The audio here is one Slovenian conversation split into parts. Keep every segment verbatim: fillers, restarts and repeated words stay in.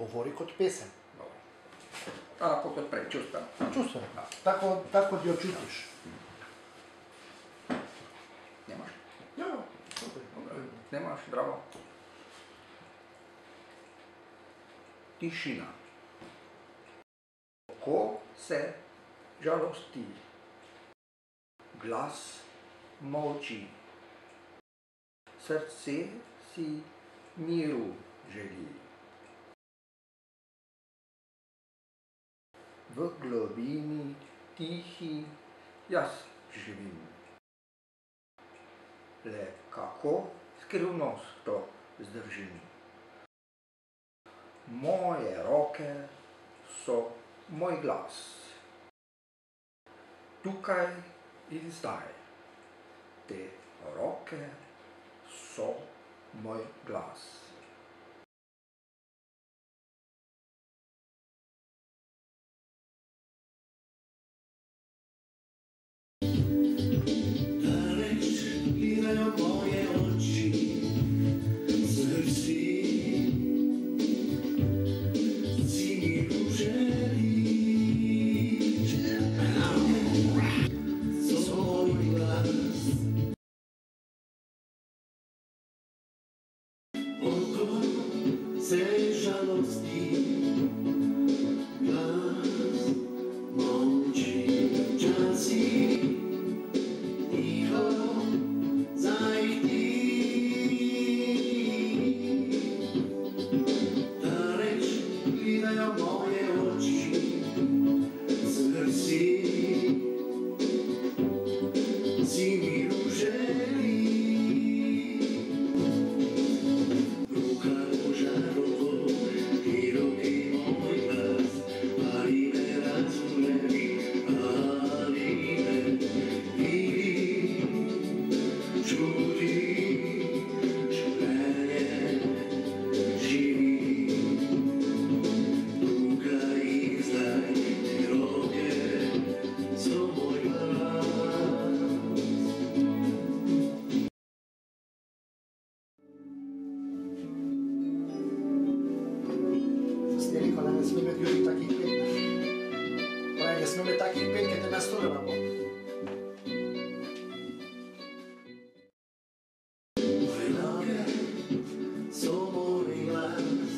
Govori kot pesem. Tako kot prej, čustveno. Čustveno. Tako, tako jo čutiš. Nemaš? Ja, Nemaš, zdravo. Tišina. Ko se žalosti, glas molči, srce si miru želi. V globini tihi jaz živim. Le kako skrivnost to zdržim? Moje roke so moj glas. Tukaj in zdaj. Te roke so moj glas. Se žalosti, glas molči, časi tiho zajdi. Daleč gledajo moje oči, srci si miru želi. Ne sme imeti ljudi takih pet. Ne sme imeti takih pet, ki te nastorjamo. Moje noge so moj glas.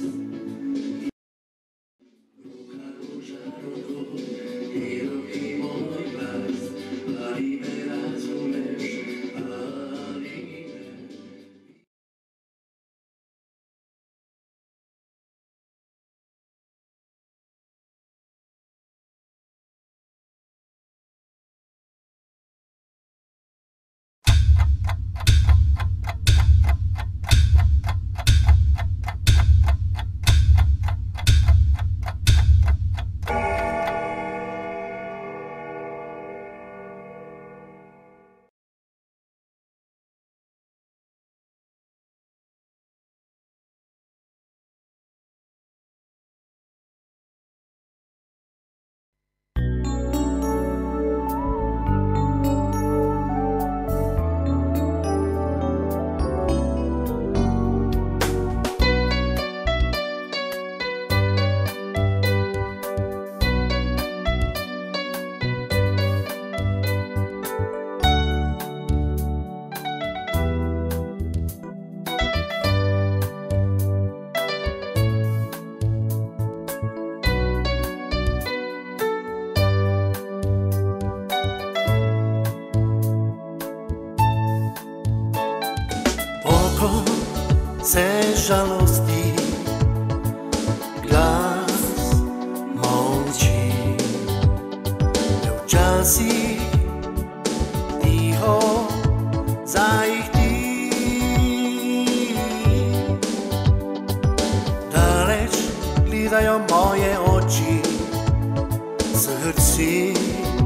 Ruka, ruža, ruko, i ruki moj glas. Ali me razumeš, ali ne. Se žalosti, glas molči, le včasih tiho zajdi. Daleč gledajo moje oči, srci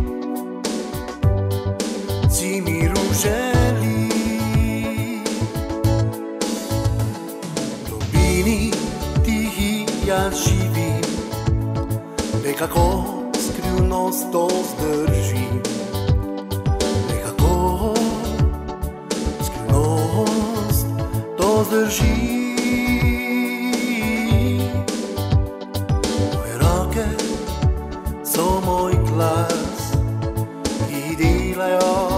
si miru želi. Jaz živim, nekako skrivnost to zdržim, nekako skrivnost to zdržim. roke so moj glas i delajo